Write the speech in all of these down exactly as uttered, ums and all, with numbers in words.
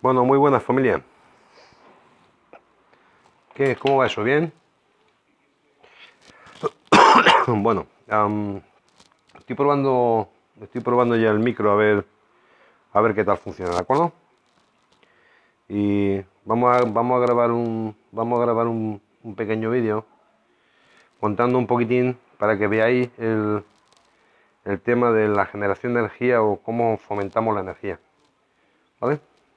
Bueno, muy buena familia. ¿Qué? ¿Cómo va eso? ¿Bien? Bueno, am, estoy probando, estoy probando ya el micro a ver, a ver qué tal funciona, ¿de acuerdo? Y vamos a, vamos a grabar un, vamos a grabar un, un pequeño vídeo contando un poquitín para que veáis el, el tema de la generación de energía o cómo fomentamos la energía, ¿vale?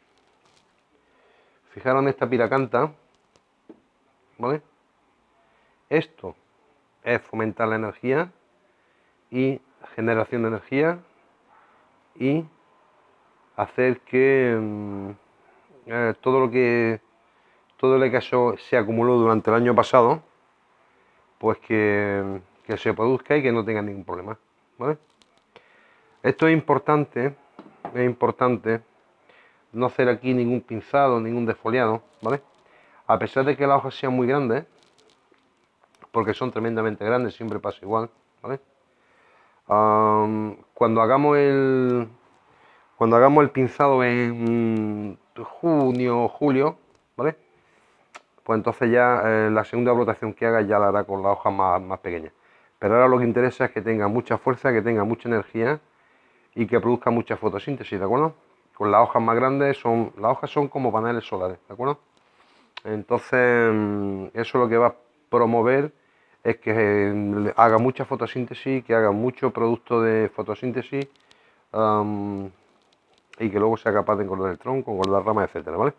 Fijaros en esta piracanta, ¿vale? Esto es fomentar la energía y generación de energía y hacer que mm, eh, todo lo que todo lo que eso se acumuló durante el año pasado, pues que, que se produzca y que no tenga ningún problema, ¿vale? Esto es importante, es importante no hacer aquí ningún pinzado, ningún desfoliado, ¿vale? A pesar de que las hojas sean muy grandes, porque son tremendamente grandes, siempre pasa igual, ¿vale? Um, cuando hagamos el cuando hagamos el pinzado en junio o julio, ¿vale? Pues entonces ya eh, la segunda brotación que haga ya la hará con la hoja más, más pequeña. Pero ahora lo que interesa es que tenga mucha fuerza, que tenga mucha energía y que produzca mucha fotosíntesis, ¿de acuerdo? Con las hojas más grandes, son las hojas son como paneles solares, ¿de acuerdo? Entonces, eso lo que va a promover es que haga mucha fotosíntesis, que haga mucho producto de fotosíntesis um, y que luego sea capaz de engordar el tronco, engordar ramas, etcétera, ¿vale?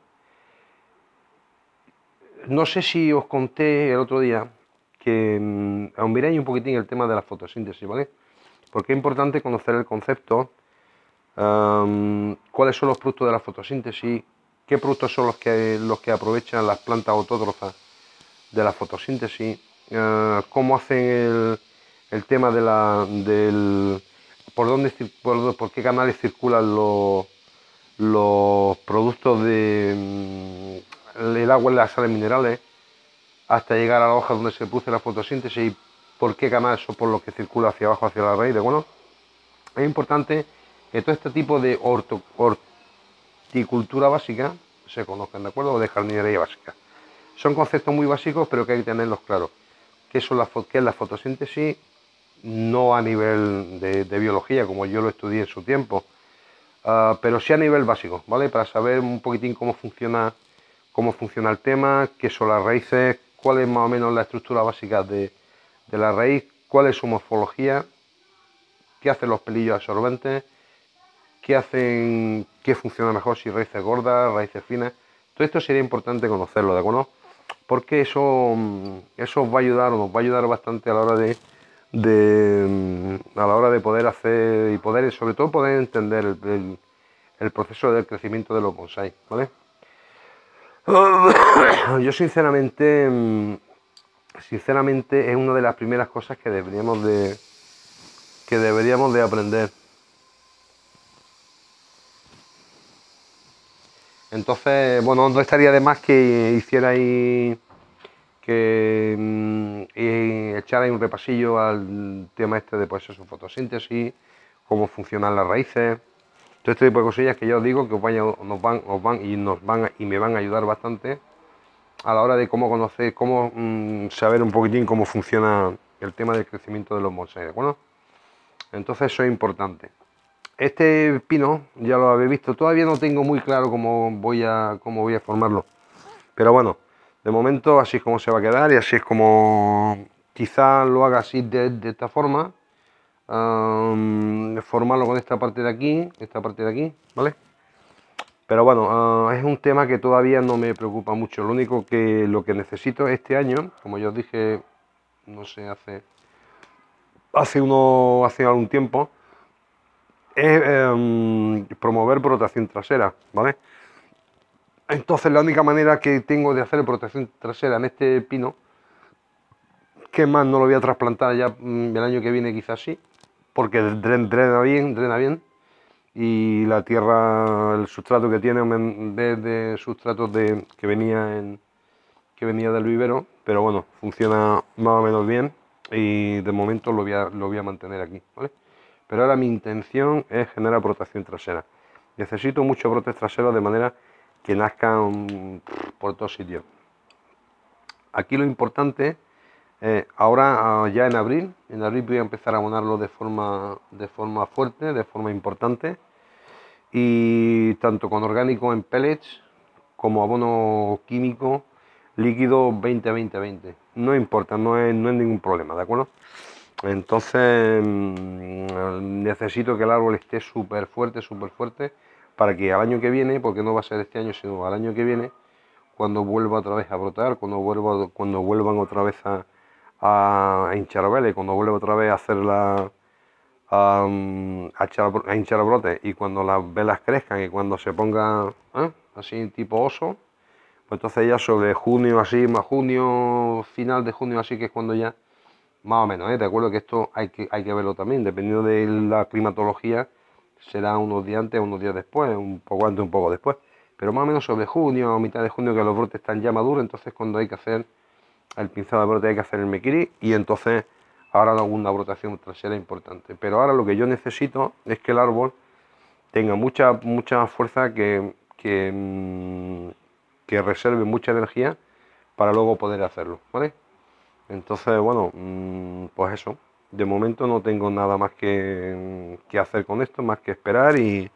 No sé si os conté el otro día que mmm, aún miráis un poquitín el tema de la fotosíntesis, ¿vale? Porque es importante conocer el concepto, um, cuáles son los productos de la fotosíntesis, qué productos son los que, los que aprovechan las plantas autótrofas de la fotosíntesis, uh, cómo hacen el, el tema de la, del, por dónde, por, por qué canales circulan los, los productos de el agua y las sales minerales hasta llegar a la hoja donde se produce la fotosíntesis y por qué canales son por los que circula hacia abajo, hacia la raíz. De bueno, es importante que todo este tipo de orto, horticultura básica se conozcan, ¿de acuerdo? O de jardinería básica. Son conceptos muy básicos, pero que hay que tenerlos claros. ¿Qué, son las, qué es la fotosíntesis? No a nivel de, de biología, como yo lo estudié en su tiempo, uh, pero sí a nivel básico, ¿vale? Para saber un poquitín cómo funciona, cómo funciona el tema, qué son las raíces, cuál es más o menos la estructura básica de, de la raíz, cuál es su morfología, qué hacen los pelillos absorbentes, qué hacen, qué funciona mejor, si raíces gordas, raíces finas. Todo esto sería importante conocerlo, ¿de acuerdo? Porque eso, eso os va a ayudar, nos va a ayudar bastante a la hora de, de a la hora de poder hacer y poder, sobre todo poder entender el, el, el proceso del crecimiento de los bonsai, ¿vale? Yo sinceramente, sinceramente es una de las primeras cosas que deberíamos de que deberíamos de aprender. Entonces, bueno, no estaría de más que hicierais que mmm, y echarais un repasillo al tema este de pues eso, fotosíntesis, cómo funcionan las raíces, todo este tipo de cosillas que yo os digo que os, vaya, nos van, os van y nos van y me van a ayudar bastante a la hora de cómo conocer, cómo mmm, saber un poquitín cómo funciona el tema del crecimiento de los bonsai, ¿de acuerdo? Entonces eso es importante. Este pino, ya lo habéis visto, todavía no tengo muy claro cómo voy a, cómo voy a formarlo, pero bueno, de momento así es como se va a quedar y así es como quizás lo haga así de, de esta forma, um, formarlo con esta parte de aquí, esta parte de aquí, ¿vale? Pero bueno, uh, es un tema que todavía no me preocupa mucho. Lo único que lo que necesito este año, como yo os dije, no sé, hace hace uno hace algún tiempo, es eh, promover brotación trasera, ¿vale? Entonces la única manera que tengo de hacer brotación trasera en este pino, que más no lo voy a trasplantar ya el año que viene quizás sí, porque drena bien, drena bien, y la tierra, el sustrato que tiene en vez de sustratos de, que venía en que venía del vivero, pero bueno, funciona más o menos bien y de momento lo voy a, lo voy a mantener aquí, ¿vale? Pero ahora mi intención es generar brotación trasera. Necesito muchos brotes traseros de manera que nazcan por todos sitios. Aquí lo importante, eh, ahora uh, ya en abril, en abril voy a empezar a abonarlo de forma, de forma fuerte, de forma importante, y tanto con orgánico en pellets como abono químico líquido veinte veinte veinte. No importa, no es, no es ningún problema, ¿de acuerdo? Entonces mmm, necesito que el árbol esté súper fuerte, súper fuerte, para que al año que viene, porque no va a ser este año, sino al año que viene, cuando vuelva otra vez a brotar, cuando, vuelva, cuando vuelvan otra vez a, a hinchar velas, cuando vuelva otra vez a hacer la, a, a, echar, a hinchar brotes, y cuando las velas crezcan y cuando se ponga ¿eh? así tipo oso, pues entonces ya sobre junio, así, más junio, final de junio, así que es cuando ya, más o menos, ¿eh? De acuerdo que esto hay que, hay que verlo también, dependiendo de la climatología, será unos días antes, unos días después, un poco antes, un poco después, pero más o menos sobre junio, a mitad de junio, que los brotes están ya maduros, entonces cuando hay que hacer el pinzado de brote hay que hacer el mequiri, y entonces ahora hago una brotación trasera importante. Pero ahora lo que yo necesito es que el árbol tenga mucha, mucha fuerza, que, que, mmm, que reserve mucha energía para luego poder hacerlo, ¿vale? Entonces, bueno, mmm, pues eso. De momento no tengo nada más que, que hacer con esto, más que esperar. Y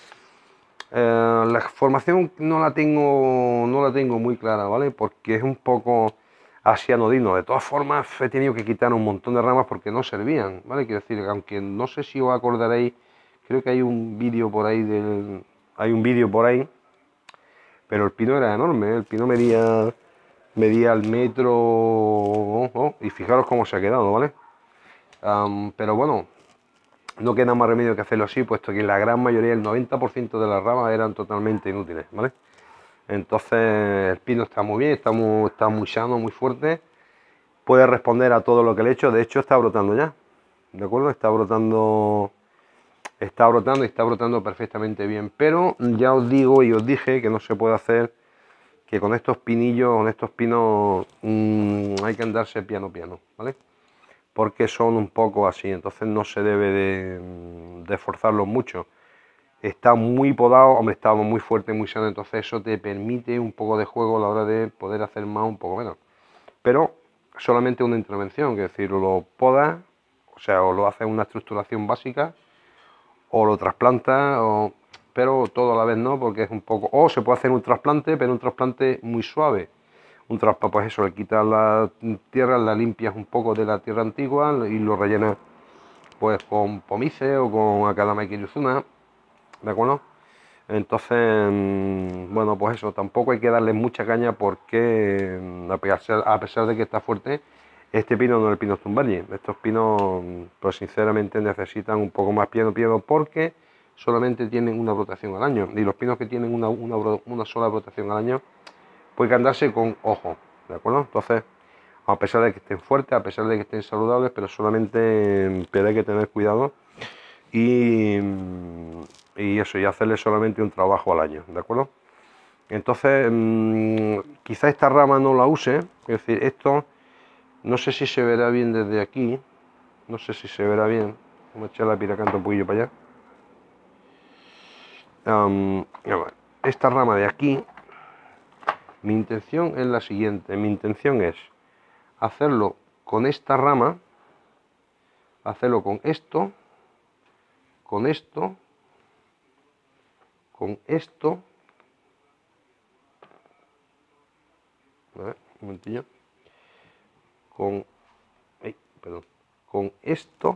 eh, la formación no la tengo, no la tengo muy clara, ¿vale? Porque es un poco así anodino. De todas formas, he tenido que quitar un montón de ramas porque no servían, ¿vale? Quiero decir, aunque no sé si os acordaréis, creo que hay un vídeo por ahí del, hay un vídeo por ahí, pero el pino era enorme, ¿eh? El pino medía, medía al metro, oh, oh, y fijaros cómo se ha quedado, ¿vale? Um, pero bueno, no queda más remedio que hacerlo así, puesto que la gran mayoría, el noventa por ciento de las ramas eran totalmente inútiles, ¿vale? Entonces el pino está muy bien, está muy, está muy sano, muy fuerte, puede responder a todo lo que le he hecho. De hecho está brotando ya, ¿de acuerdo? Está brotando, está brotando y está brotando perfectamente bien, pero ya os digo y os dije que no se puede hacer, que con estos pinillos, con estos pinos mmm, hay que andarse piano piano, ¿vale? Porque son un poco así, entonces no se debe de, de forzarlos mucho. Está muy podado, hombre, está muy fuerte, muy sano, entonces eso te permite un poco de juego a la hora de poder hacer más, un poco menos. Pero solamente una intervención, que es decir, lo podas, o sea, o lo haces una estructuración básica, o lo trasplantas, o... pero todo a la vez no, porque es un poco... O se puede hacer un trasplante, pero un trasplante muy suave. Un trasplante, pues eso, le quitas la tierra, la limpias un poco de la tierra antigua y lo rellenas pues con pomice o con Akadama Kiruzuna, ¿de acuerdo? Entonces, bueno, pues eso, tampoco hay que darle mucha caña, porque a pesar, a pesar de que está fuerte, este pino no es el Pinus tumbergi. Estos pinos, pues sinceramente necesitan un poco más piano piano, porque solamente tienen una brotación al año, y los pinos que tienen una, una, una sola brotación al año, pues hay que andarse con ojo, ¿de acuerdo? Entonces, a pesar de que estén fuertes, a pesar de que estén saludables, pero solamente pero hay que tener cuidado y, y eso, y hacerle solamente un trabajo al año, ¿de acuerdo? Entonces, mmm, quizá esta rama no la use, es decir, esto no sé si se verá bien desde aquí, no sé si se verá bien. Vamos a echar la piracanta un poquillo para allá. Um, esta rama de aquí, mi intención es la siguiente, mi intención es hacerlo con esta rama, hacerlo con esto, con esto, con esto, a ver, un momentillo, con, ay, perdón, con esto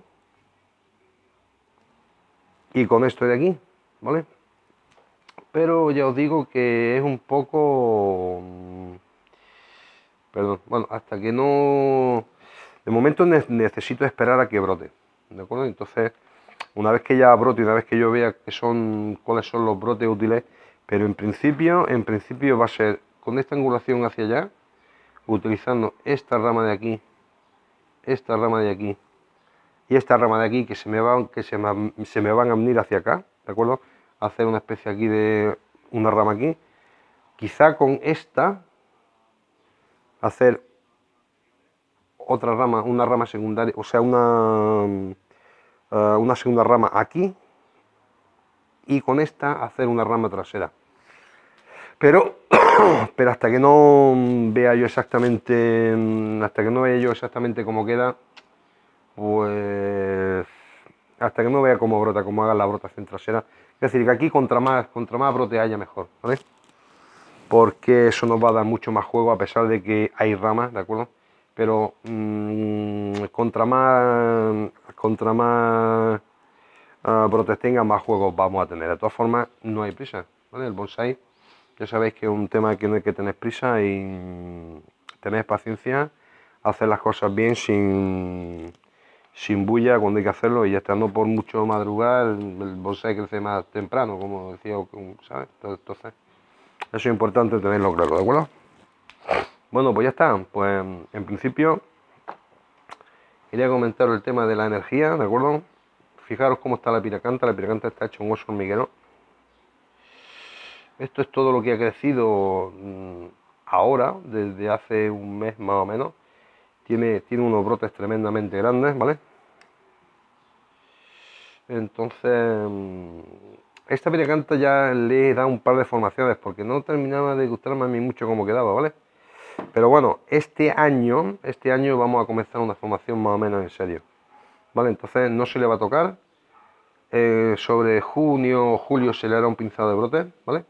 y con esto de aquí, ¿vale? Pero ya os digo que es un poco, perdón, bueno, hasta que no, de momento necesito esperar a que brote, ¿de acuerdo? Entonces, una vez que ya brote, una vez que yo vea que son, cuáles son los brotes útiles, pero en principio, en principio va a ser con esta angulación hacia allá, utilizando esta rama de aquí, esta rama de aquí y esta rama de aquí, que se me van, que se me, se me van a venir hacia acá, ¿de acuerdo? Hacer una especie aquí de una rama aquí, quizá con esta hacer otra rama, una rama secundaria, o sea, una, uh, una segunda rama aquí, y con esta hacer una rama trasera. Pero, pero hasta que no vea yo exactamente, hasta que no vea yo exactamente cómo queda, pues hasta que no vea cómo brota, cómo haga la brotación trasera. Es decir, que aquí contra más, contra más brote haya mejor, ¿vale? Porque eso nos va a dar mucho más juego a pesar de que hay ramas, ¿de acuerdo? Pero mmm, contra más, contra más uh, brotes tenga, más juegos vamos a tener. De todas formas, no hay prisa, ¿vale? El bonsai, ya sabéis que es un tema que no hay que tener prisa y tener paciencia, hacer las cosas bien sin, sin bulla cuando hay que hacerlo y ya está, no por mucho madrugar, el bonsai crece más temprano, como decía, ¿sabes? Entonces, eso es importante tenerlo claro, ¿de acuerdo? Bueno, pues ya está, pues en principio quería comentar el tema de la energía, ¿de acuerdo? Fijaros cómo está la piracanta, la piracanta está hecha un oso hormiguero. Esto es todo lo que ha crecido mmm, ahora, desde hace un mes más o menos. Tiene, tiene unos brotes tremendamente grandes, ¿vale? Entonces, esta piracanta ya le he dado un par de formaciones porque no terminaba de gustarme a mí mucho cómo quedaba, ¿vale? Pero bueno, este año, este año vamos a comenzar una formación más o menos en serio, ¿vale? Entonces no se le va a tocar. Eh, sobre junio o julio se le hará un pinzado de brote, ¿vale?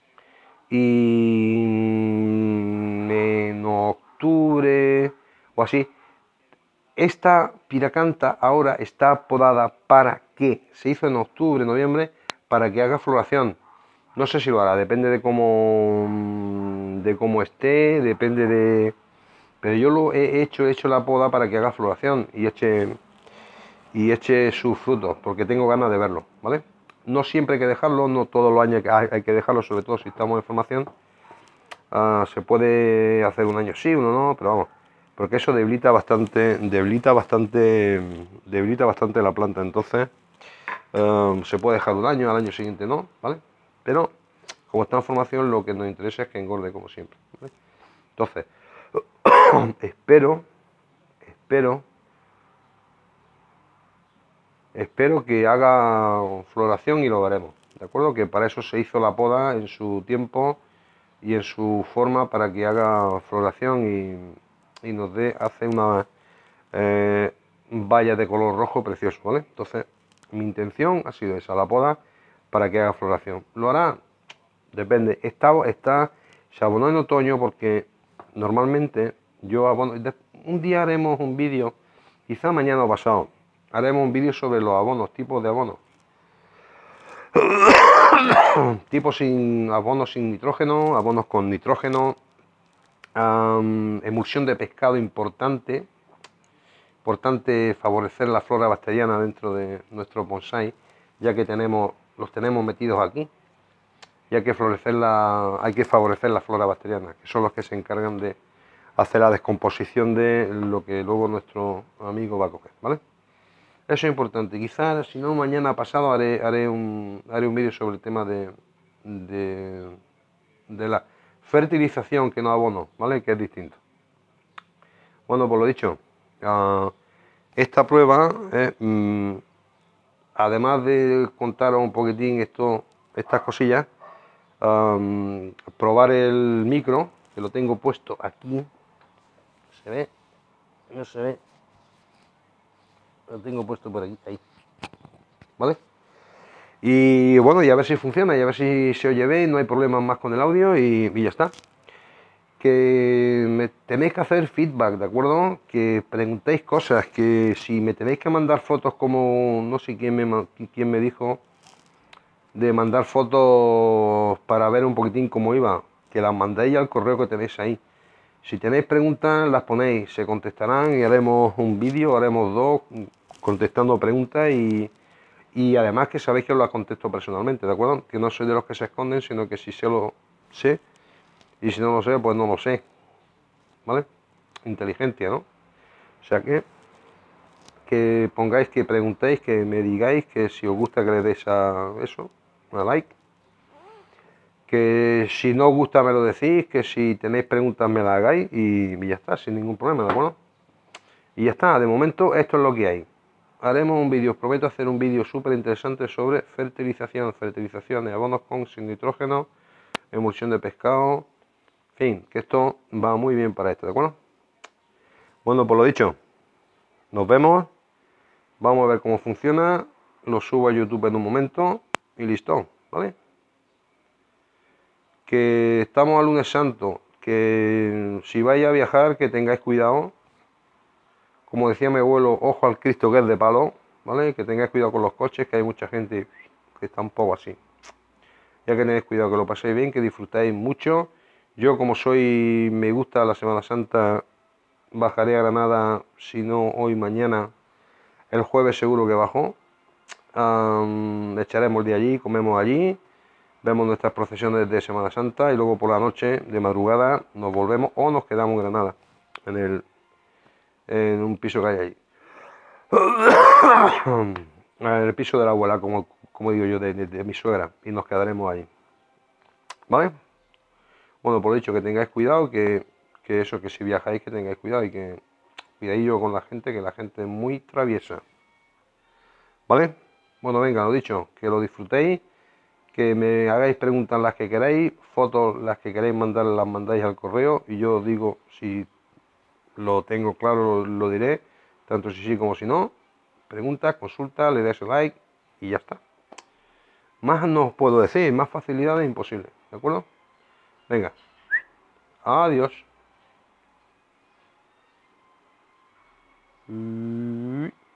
Y en octubre o así, esta piracanta ahora está podada para que, se hizo en octubre, noviembre, para que haga floración. No sé si lo hará, depende de cómo, de cómo esté, depende de... Pero yo lo he hecho, he hecho la poda para que haga floración y eche, y eche sus frutos, porque tengo ganas de verlo, ¿vale? No siempre hay que dejarlo, no todos los años hay que dejarlo, sobre todo si estamos en formación. Uh, se puede hacer un año sí, uno no, pero vamos, porque eso debilita bastante, debilita bastante, debilita bastante la planta. Entonces uh, se puede dejar un año, al año siguiente no, ¿vale? Pero como está en formación, lo que nos interesa es que engorde como siempre, ¿vale? Entonces espero, espero, espero que haga floración y lo veremos, ¿de acuerdo? Que para eso se hizo la poda en su tiempo y en su forma para que haga floración y, y nos dé, hace una eh, valla de color rojo precioso, ¿vale? Entonces mi intención ha sido esa, la poda para que haga floración. ¿Lo hará? Depende. Está, está, se abonó en otoño porque normalmente yo abono, un día haremos un vídeo, quizá mañana o pasado, haremos un vídeo sobre los abonos, tipos de abonos. Tipos sin abonos sin nitrógeno, abonos con nitrógeno, um, emulsión de pescado importante, importante favorecer la flora bacteriana dentro de nuestro bonsai, ya que tenemos, los tenemos metidos aquí, y hay que, florecer la, hay que favorecer la flora bacteriana, que son los que se encargan de hacer la descomposición de lo que luego nuestro amigo va a coger, ¿vale? Eso es importante. Quizás, si no, mañana pasado haré, haré un, haré un vídeo sobre el tema de, de, de la fertilización que no abono, ¿vale? Que es distinto. Bueno, por lo dicho, uh, esta prueba, eh, mm, además de contaros un poquitín esto, estas cosillas, um, probar el micro, que lo tengo puesto aquí, ¿se ve? No se ve. Lo tengo puesto por aquí, ahí, ¿vale? Y bueno, y a ver si funciona, y a ver si se oye bien, no hay problemas más con el audio y, y ya está. Que me tenéis que hacer feedback, ¿de acuerdo? Que preguntéis cosas, que si me tenéis que mandar fotos como, no sé quién me, quién me dijo, de mandar fotos para ver un poquitín cómo iba, que las mandéis al correo que tenéis ahí. Si tenéis preguntas, las ponéis, se contestarán y haremos un vídeo, haremos dos, contestando preguntas y, y además que sabéis que os las contesto personalmente, ¿de acuerdo? Que no soy de los que se esconden, sino que si se lo sé, y si no lo sé, pues no lo sé, ¿vale? Inteligencia, ¿no? O sea que, que pongáis, que preguntéis, que me digáis, que si os gusta que le deis a eso, a like, que si no os gusta me lo decís, que si tenéis preguntas me las hagáis y, y ya está, sin ningún problema, ¿de acuerdo? Y ya está, de momento esto es lo que hay. Haremos un vídeo, os prometo hacer un vídeo súper interesante sobre fertilización, fertilización de abonos con sin nitrógeno, emulsión de pescado, en fin, que esto va muy bien para esto, ¿de acuerdo? Bueno, por lo dicho, nos vemos, vamos a ver cómo funciona, lo subo a YouTube en un momento y listo, ¿vale? Que estamos al lunes santo, que si vais a viajar, que tengáis cuidado, como decía mi abuelo, ojo al Cristo que es de palo, ¿vale? Que tengáis cuidado con los coches, que hay mucha gente que está un poco así. Ya que tenéis cuidado, que lo paséis bien, que disfrutáis mucho. Yo, como soy, me gusta la Semana Santa, bajaré a Granada, si no hoy, mañana. El jueves seguro que bajo. Um, echaremos el día allí, comemos allí, vemos nuestras procesiones de Semana Santa y luego por la noche, de madrugada, nos volvemos o nos quedamos en Granada, en, el, en un piso que hay ahí. En el piso de la abuela, como, como digo yo, de, de, de mi suegra, y nos quedaremos ahí. ¿Vale? Bueno, por lo dicho, que tengáis cuidado, que, que eso, que si viajáis, que tengáis cuidado y que cuidadillo con la gente, que la gente es muy traviesa. ¿Vale? Bueno, venga, lo dicho, que lo disfrutéis, que me hagáis preguntas las que queráis, fotos las que queráis mandar, las mandáis al correo y yo os digo si lo tengo claro, lo, lo diré, tanto si sí como si no. Preguntas, consultas, le dais like y ya está. Más no os puedo decir, más facilidades imposible, ¿de acuerdo? Venga, adiós. Mm.